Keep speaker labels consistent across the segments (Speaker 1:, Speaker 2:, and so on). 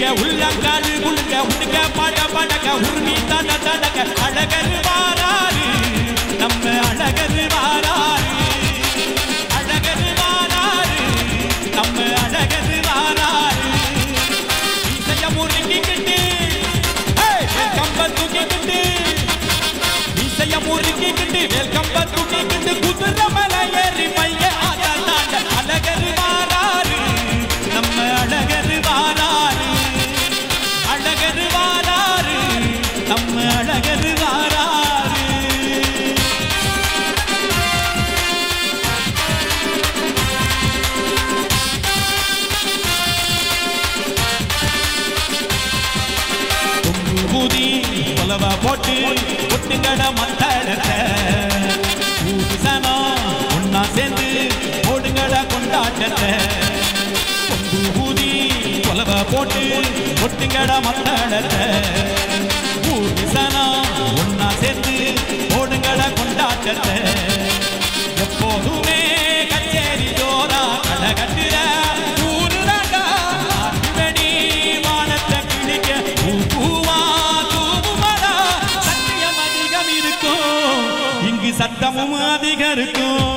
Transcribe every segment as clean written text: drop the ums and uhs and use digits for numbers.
Speaker 1: உள்ளங்காலு குலுங்க உடுக்க பட படக்க உருமி தட தடக்க அழகர் வாராரு நம்ம அழகர் வாராரு அழகர் வாராரு நம்ம அழகர் வாராரு இசைய முறுக்கிக்கிட்டு கம்ப தூக்கிக்கிட்டு இசைய முறுக்கிக்கிட்டு வேல் கம்ப தூக்கிக்கிட்டு குதிரை மலை ஏறி பைய ஆதாண்ட அழகர் வாராரு நம்ம அழகர் வாராரு அழகர் வாராரு நம்ம அழகர் வாராரு பூதி கொலவ போட்டு ஒட்டுங்கட மத்தளத்தை ஊசனா ஒன்னா சேர்ந்து ஓடுங்கட கொண்டாட்டத்தை பூதி கொலவ போட்டு ஒட்டுங்கட மத்தளத்தை ஊசனா ஒன்னா சேர்ந்து ஓடுங்கட கொண்டாட்டத்தை எப்போதுமே கச்சேரி ஜோரா கடை கட்டுற ஊரு நாடா வெடி வானத்தை கிழிக்க பூவா தூவுமடா சத்தியம் அதிகம் இருக்கும் இங்கு சத்தமும் அதிகம் இருக்கும்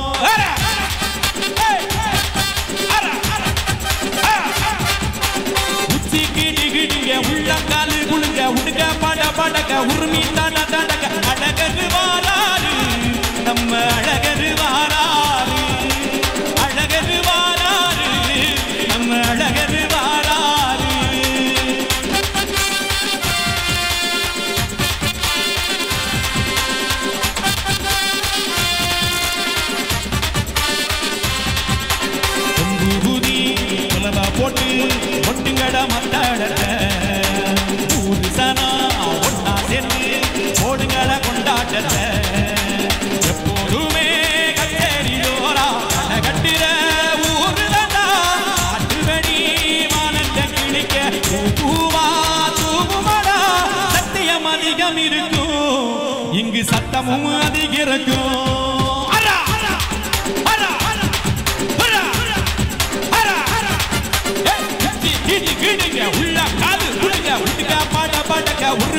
Speaker 1: உச்சி கிடி கிடிங்க உள்ளங்காலு குலுங்க உடுக்க பட படக்க உருமி தட தடக்க அழகர் வாராரு நம்ம அழகர் வாராரு அழகர் வாராரு நம்ம அழகர் வாராரு பூதி கொலவ போட்டு ஒட்டுங்கட மத்தளத்தை ஊசனா ஒன்னா சேர்ந்து ஓடுங்கட கொண்டாட்டத்தை எப்போதுமே கச்சேரி ஜோரா கடை கட்டுற ஊரு தாண்டா ஆட்டுவடி வானத்தை கிழிக்க பூவா தூவுமடா சத்தியம் அதிகம் இருக்கும் இங்கு சத்தமும் அதிகம் இருக்கும் உள்ள காது குளிங்க உடுக்க பாட பாடக்க